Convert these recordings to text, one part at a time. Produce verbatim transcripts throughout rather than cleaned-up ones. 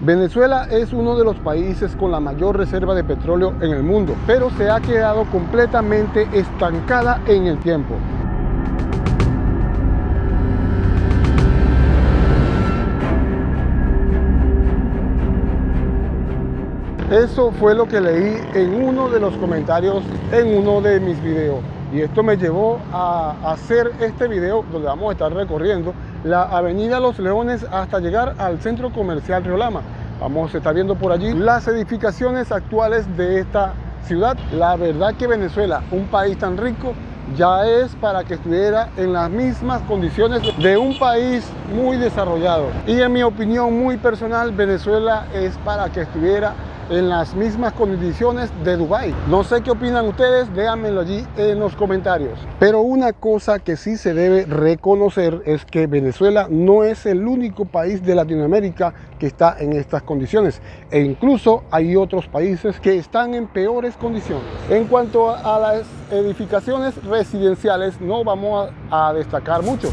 Venezuela es uno de los países con la mayor reserva de petróleo en el mundo, pero se ha quedado completamente estancada en el tiempo. Eso fue lo que leí en uno de los comentarios en uno de mis videos. Y esto me llevó a hacer este video donde vamos a estar recorriendo la avenida Los Leones hasta llegar al centro comercial Riolama. Vamos a estar viendo por allí las edificaciones actuales de esta ciudad. La verdad que Venezuela, un país tan rico, ya es para que estuviera en las mismas condiciones de un país muy desarrollado. Y en mi opinión muy personal, Venezuela es para que estuviera en las mismas condiciones de Dubái. No sé qué opinan ustedes, déjenmelo allí en los comentarios. Pero una cosa que sí se debe reconocer es que Venezuela no es el único país de Latinoamérica que está en estas condiciones, e incluso hay otros países que están en peores condiciones. En cuanto a las edificaciones residenciales, no vamos a, a destacar mucho.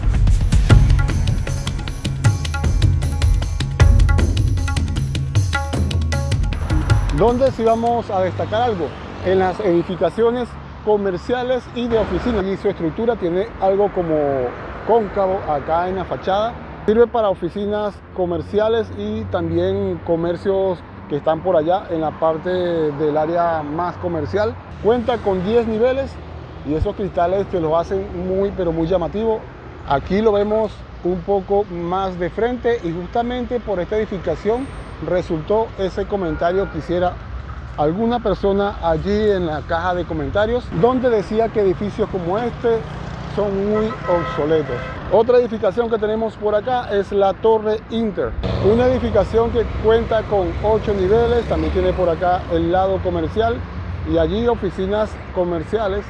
¿Dónde sí vamos a destacar algo? En las edificaciones comerciales y de oficinas. Y su estructura tiene algo como cóncavo acá en la fachada. Sirve para oficinas comerciales y también comercios que están por allá en la parte del área más comercial. Cuenta con diez niveles y esos cristales que lo hacen muy pero muy llamativo. Aquí lo vemos un poco más de frente y justamente por esta edificación resultó ese comentario que hiciera alguna persona allí en la caja de comentarios, donde decía que edificios como este son muy obsoletos. Otra edificación que tenemos por acá es la Torre Inter, una edificación que cuenta con ocho niveles. También tiene por acá el lado comercial y allí oficinas comerciales,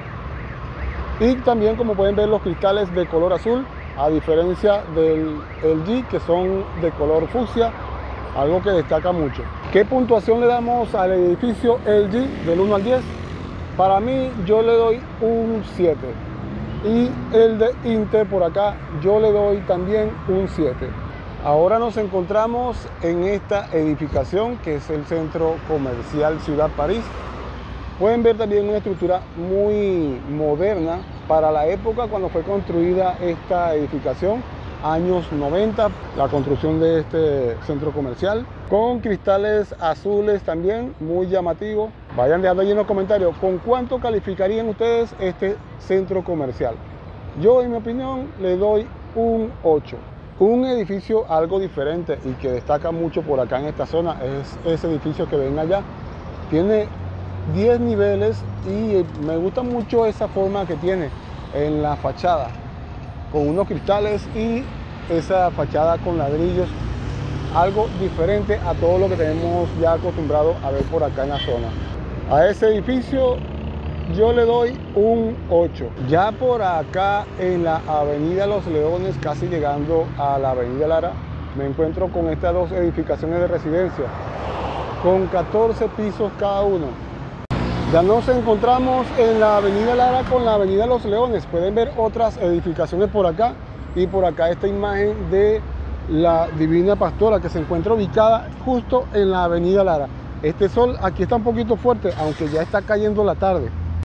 y también, como pueden ver, los cristales de color azul, a diferencia del L G que son de color fucsia, algo que destaca mucho. ¿Qué puntuación le damos al edificio L G del uno al diez? Para mí yo le doy un siete, y el de Inter por acá yo le doy también un siete. Ahora nos encontramos en esta edificación que es el Centro Comercial Ciudad París. Pueden ver también una estructura muy moderna para la época cuando fue construida esta edificación, años noventa, la construcción de este centro comercial, con cristales azules también, muy llamativo. Vayan dejando allí en los comentarios con cuánto calificarían ustedes este centro comercial. Yo, en mi opinión, le doy un ocho. Un edificio algo diferente y que destaca mucho por acá en esta zona es ese edificio que ven allá. Tiene diez niveles y me gusta mucho esa forma que tiene en la fachada, con unos cristales y esa fachada con ladrillos, algo diferente a todo lo que tenemos ya acostumbrado a ver por acá en la zona. A ese edificio yo le doy un ocho. Ya por acá en la avenida Los Leones, casi llegando a la avenida Lara, me encuentro con estas dos edificaciones de residencia con catorce pisos cada uno. Ya nos encontramos en la avenida Lara con la avenida Los Leones. Pueden ver otras edificaciones por acá, y por acá esta imagen de la Divina Pastora que se encuentra ubicada justo en la avenida Lara. Este sol aquí está un poquito fuerte, aunque ya está cayendo la tarde.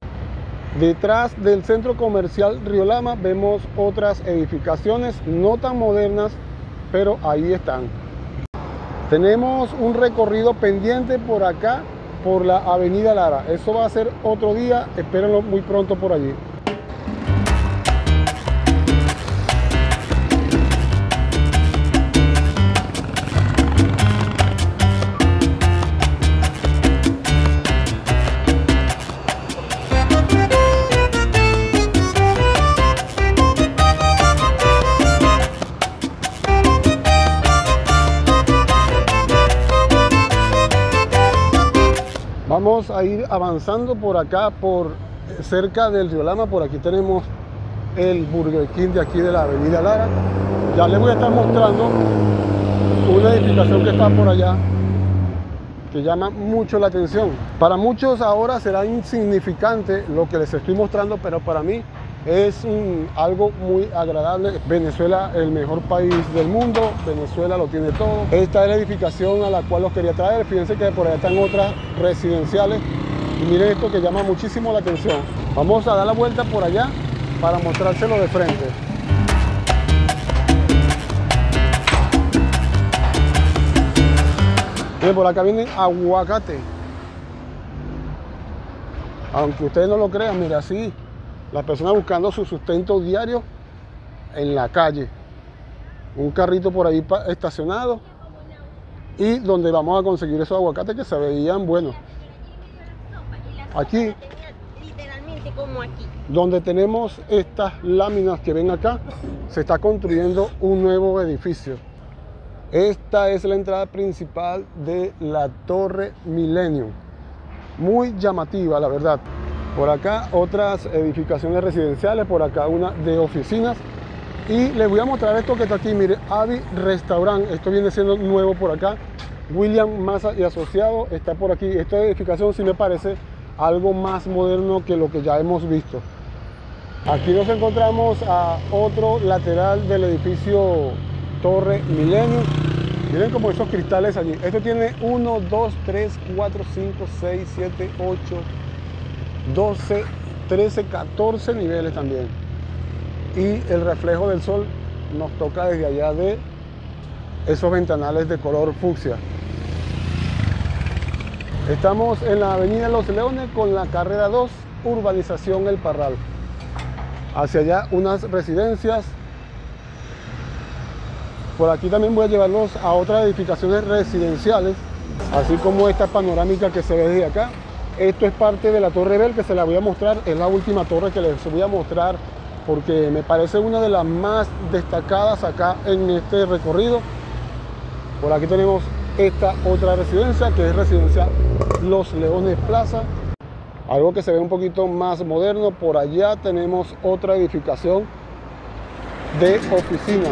Detrás del centro comercial Riolama vemos otras edificaciones no tan modernas, pero ahí están. Tenemos un recorrido pendiente por acá, por la avenida Lara. Eso va a ser otro día, espérenlo muy pronto por allí. Vamos a ir avanzando por acá, por cerca del Riolama. Por aquí tenemos el Burger King de aquí de la avenida Lara. Ya les voy a estar mostrando una edificación que está por allá que llama mucho la atención. Para muchos ahora será insignificante lo que les estoy mostrando, pero para mí Es un, algo muy agradable. Venezuela, el mejor país del mundo. Venezuela lo tiene todo. Esta es la edificación a la cual los quería traer. Fíjense que por allá están otras residenciales. Y miren esto que llama muchísimo la atención. Vamos a dar la vuelta por allá para mostrárselo de frente. Miren, por acá viene aguacate. Aunque ustedes no lo crean, mira, así las personas buscando su sustento diario en la calle. Un carrito por ahí estacionado y donde vamos a conseguir esos aguacates que se veían buenos. Aquí, literalmente como aquí, donde tenemos estas láminas que ven acá, se está construyendo un nuevo edificio. Esta es la entrada principal de la Torre Millennium. Muy llamativa, la verdad. Por acá otras edificaciones residenciales, por acá una de oficinas. Y les voy a mostrar esto que está aquí, mire, Avi Restaurant. Esto viene siendo nuevo por acá. William Massa y Asociado está por aquí. Esta edificación sí me parece algo más moderno que lo que ya hemos visto. Aquí nos encontramos a otro lateral del edificio Torre Millennium. Miren como esos cristales allí. Esto tiene uno, dos, tres, cuatro, cinco, seis, siete, ocho, doce, trece, catorce niveles también. Y el reflejo del sol nos toca desde allá de esos ventanales de color fucsia. Estamos en la avenida Los Leones con la carrera dos, urbanización El Parral. Hacia allá unas residencias. Por aquí también voy a llevarlos a otras edificaciones residenciales, así como esta panorámica que se ve desde acá. Esto es parte de la Torre Bell, que se la voy a mostrar. Es la última torre que les voy a mostrar porque me parece una de las más destacadas acá en este recorrido. Por aquí tenemos esta otra residencia, que es residencia Los Leones Plaza, algo que se ve un poquito más moderno. Por allá tenemos otra edificación de oficinas.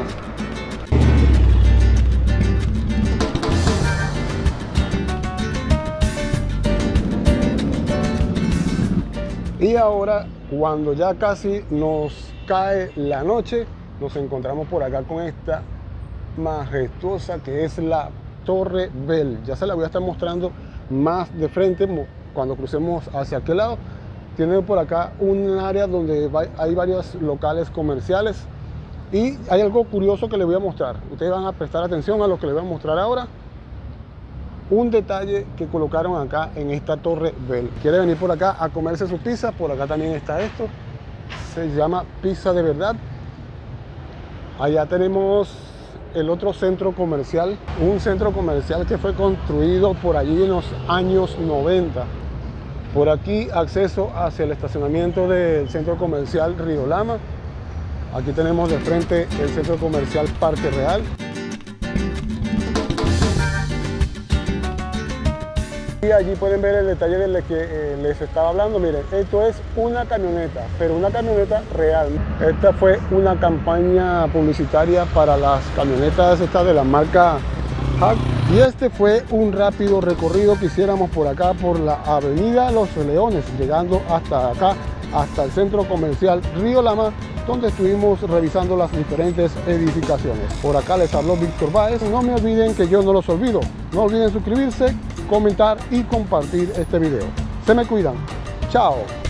Y ahora, cuando ya casi nos cae la noche, nos encontramos por acá con esta majestuosa que es la Torre Bell. Ya se la voy a estar mostrando más de frente cuando crucemos hacia aquel lado. Tiene por acá un área donde hay varios locales comerciales y hay algo curioso que les voy a mostrar. Ustedes van a prestar atención a lo que les voy a mostrar ahora. Un detalle que colocaron acá en esta Torre Bell. Quiere venir por acá a comerse su pizza, por acá también está esto. Se llama Pizza de Verdad. Allá tenemos el otro centro comercial, un centro comercial que fue construido por allí en los años noventa. Por aquí acceso hacia el estacionamiento del centro comercial Río Lama. Aquí tenemos de frente el centro comercial Parque Real. Y allí pueden ver el detalle del que eh, les estaba hablando. Miren, esto es una camioneta, pero una camioneta real. Esta fue una campaña publicitaria para las camionetas estas de la marca Hack. Y este fue un rápido recorrido que hiciéramos por acá, por la avenida Los Leones, llegando hasta acá, hasta el centro comercial Río Lama, donde estuvimos revisando las diferentes edificaciones. Por acá les habló Víctor Báez. No me olviden que yo no los olvido. No olviden suscribirse, comentar y compartir este video. Se me cuidan. Chao.